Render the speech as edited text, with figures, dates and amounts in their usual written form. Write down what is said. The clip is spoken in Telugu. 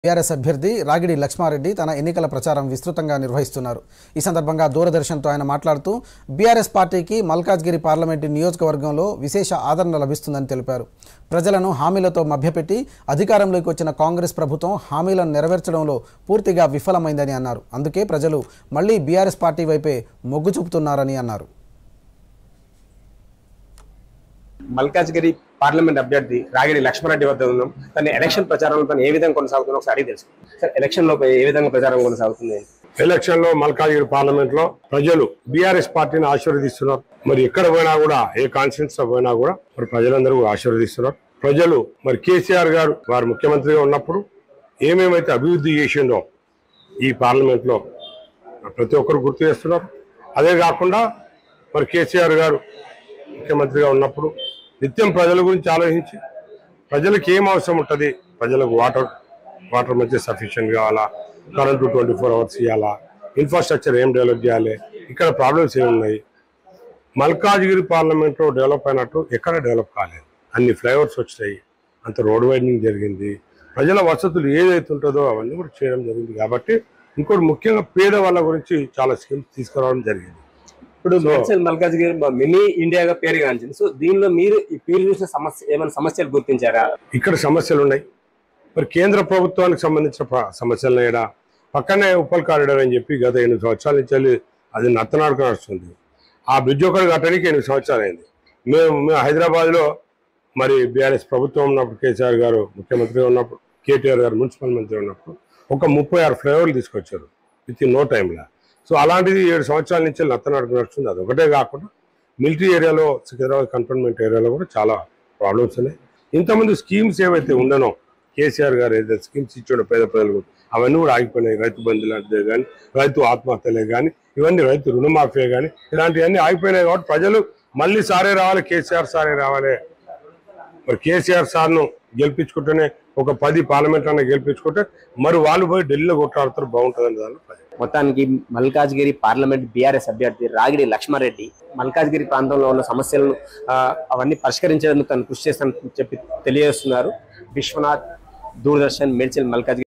టీఆర్ఎస్ అభ్యర్థి రాగిడి లక్ష్మారెడ్డి తన ఎన్నికల ప్రచారం విస్తృతంగా నిర్వహిస్తున్నారు. ఈ సందర్భంగా దూరదర్శన్తో ఆయన మాట్లాడుతూ బీఆర్ఎస్ పార్టీకి మల్కాజ్గిరి పార్లమెంటు నియోజకవర్గంలో విశేష ఆదరణ లభిస్తుందని తెలిపారు. ప్రజలను హామీలతో మభ్యపెట్టి అధికారంలోకి వచ్చిన కాంగ్రెస్ ప్రభుత్వం హామీలను నెరవేర్చడంలో పూర్తిగా విఫలమైందని అన్నారు. అందుకే ప్రజలు మళ్లీ బీఆర్ఎస్ పార్టీ వైపే మొగ్గు చూపుతున్నారని అన్నారు. మల్కాజ్గిరి పార్లమెంట్ అభ్యర్థి రాగిడి లక్ష్మారెడ్డి వద్ద ఉన్నాం. తన ఎలక్షన్ ప్రచారంలో తను ఏ విధంగా కొనసాగుతుందో ఒకసారి తెలుసు. సార్, ఎలక్షన్ లో ఏ విధంగా ప్రచారం కొనసాగుతుంది? ఎలక్షన్ లో మల్కాజ్గిరి పార్లమెంట్ లో ప్రజలు బీఆర్ఎస్ పార్టీని ఆశీర్వదిస్తున్నారు. మరి ఎక్కడ పోయినా కూడా, ఏ కాన్స్టిట్యూన్స్ లో పోయినా కూడా మరి ప్రజలందరూ ఆశీర్వదిస్తున్నారు. ప్రజలు మరి కేసీఆర్ గారు వారు ముఖ్యమంత్రిగా ఉన్నప్పుడు ఏమేమైతే అభివృద్ధి చేసిండో ఈ పార్లమెంట్ లో ప్రతి ఒక్కరు గుర్తు చేస్తున్నారు. అదే కాకుండా మరి కేసీఆర్ గారు ముఖ్యమంత్రిగా ఉన్నప్పుడు నిత్యం ప్రజల గురించి ఆలోచించి ప్రజలకు ఏం అవసరం ఉంటుంది, ప్రజలకు వాటర్ మంచి సఫిషియెంట్ కావాలా, కరెంటు 24 hours ఇవ్వాలా, ఇన్ఫ్రాస్ట్రక్చర్ ఏం డెవలప్ చేయాలి, ఇక్కడ ప్రాబ్లమ్స్ ఏమున్నాయి. మల్కాజ్గిరి పార్లమెంట్లో డెవలప్ అయినట్టు ఎక్కడ డెవలప్ కాలేదు. అన్ని ఫ్లైఓవర్స్ వచ్చాయి, అంత రోడ్ వైడనింగ్ జరిగింది, ప్రజల వసతులు ఏదైతే ఉంటుందో అవన్నీ కూడా చేయడం జరిగింది. కాబట్టి ఇంకోటి ముఖ్యంగా పేద వాళ్ళ గురించి చాలా స్కీమ్స్ తీసుకురావడం జరిగింది. ఇప్పుడు మల్కాజ్గిరి మినీ ఇండియాగా పేరుగాంచింది. సో దీనిలో మీరు ఈ పేరు చూసిన ఏమైనా సమస్యలు గుర్తించారా? ఇక్కడ సమస్యలు ఉన్నాయి. మరి కేంద్ర ప్రభుత్వానికి సంబంధించిన సమస్యలు ఏడా పక్కనే ఉప్పల్ కారిడార్ అని చెప్పి గత 8 సంవత్సరాల నుంచి అది నత్తనాడుకు నడుస్తుంది. ఆ బ్రిడ్జ్ ఒకటి కట్టడానికి 8 సంవత్సరాలు అయింది. మేము హైదరాబాద్లో మరి బీఆర్ఎస్ ప్రభుత్వం ఉన్నప్పుడు, కేసీఆర్ గారు ముఖ్యమంత్రిగా ఉన్నప్పుడు, కేటీఆర్ గారు మున్సిపల్ మంత్రి ఉన్నప్పుడు ఒక 36 ఫ్లైఓవర్లు తీసుకొచ్చారు విత్ ఇన్ నో టైంలో. సో అలాంటిది 7 సంవత్సరాల నుంచి నత్తనాడుకు నడుస్తుంది. అది ఒకటే కాకుండా మిలిటరీ ఏరియాలో, సికింద్రాబాద్ కంటోన్మెంట్ ఏరియాలో కూడా చాలా ప్రాబ్లమ్స్ ఉన్నాయి. ఇంతకుముందు స్కీమ్స్ ఏవైతే ఉండనో, కేసీఆర్ గారు ఏదైతే స్కీమ్స్ ఇచ్చాడో పేద ప్రజలకు, అవన్నీ కూడా ఆగిపోయినాయి. రైతు బంధు లాంటిదే కానీ, రైతు ఆత్మహత్యలే కానీ, ఇవన్నీ రైతు రుణమాఫీ కానీ, ఇలాంటివన్నీ ఆగిపోయినాయి. కాబట్టి ప్రజలు మళ్ళీ సారే రావాలి, కేసీఆర్ సారే రావాలి. మరి కేసీఆర్ సార్ను గెలిపించుకుంటేనే ఒక 10 పార్లమెంట్లను గెలిపించుకుంటే మరి వాళ్ళు పోయి ఢిల్లీలో కొట్లాడుతారు, బాగుంటుందని దాని మొత్తానికి మల్కాజ్గిరి పార్లమెంట్ బీఆర్ఎస్ అభ్యర్థి రాగిడి లక్ష్మారెడ్డి మల్కాజ్గిరి ప్రాంతంలో ఉన్న సమస్యలను అవన్నీ పరిష్కరించేందుకు తను కృషి చేస్తానని చెప్పి తెలియజేస్తున్నారు. విశ్వనాథ్, దూరదర్శన్, మేడ్చల్, మల్కాజ్గిరి.